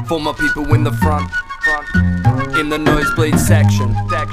For my people in the front, in the nosebleed section.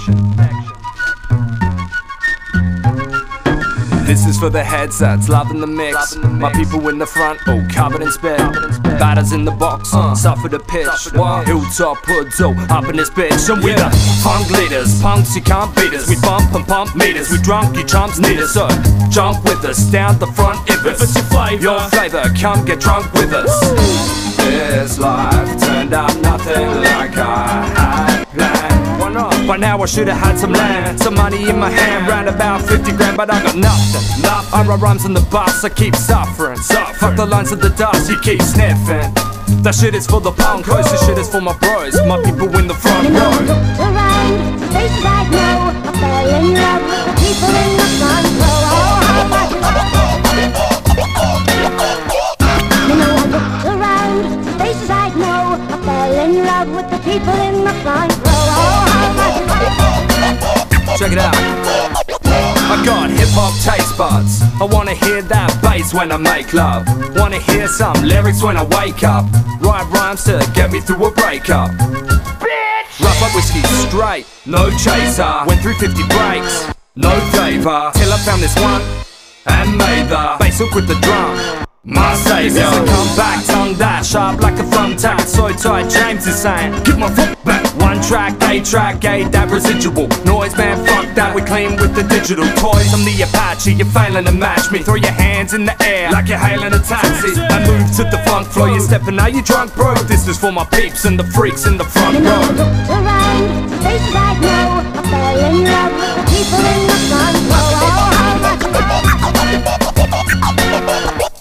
This is for the headsets, loving the mix. My people in the front, all covered in spit. Batters in the box, suffer the pitch. Hilltop hoods, up in this bitch. And we the funk leaders, punks you can't beat us. We bump and pump meters, we drunk, you chumps need us. So jump with us, down the front if it's your flavor, come get drunk with us. This life turned out nothing like I had planned. Why not? By now I should've had some land, some money in my hand, round about 50 grand, but I got nothing. I write rhymes on the bus, I keep suffering. Fuck the lines of the dust, you keep sniffing. That shit is for the punkos, this shit is for my bros, my people in the front row. Around the faces I know, I fell in love with the people in the front row. You know I looked around the faces I know, I fell in love with the people in the front row. Check it out. I got hip-hop taste buds. I wanna hear that bass when I make love. Wanna hear some lyrics when I wake up. Write rhymes to get me through a breakup. Bitch! Rough up whiskey straight, no chaser. Went through 50 breaks, no favor. Till I found this one and made the bass hook with the drum. My savior. This is a comeback, tongue that sharp like a thumbtack. So tight, James is saying, give my foot back. One track, that residual noise, man, fuck that, we clean with the digital toys. I'm the Apache, you're failing to match me. Throw your hands in the air like you're hailing a taxi. I move to the funk floor, you're stepping out, you drunk, bro. This is for my peeps and the freaks in the front row. You know I looked around the faces I know, I fell in love with the people in the front row.